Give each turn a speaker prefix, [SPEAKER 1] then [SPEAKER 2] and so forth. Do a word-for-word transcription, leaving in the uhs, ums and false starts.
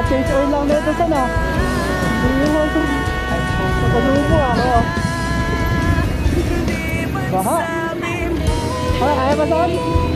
[SPEAKER 1] Change oil lang na ito sana. Pagkalubo ako. Baha. Ay, kaya ba saan?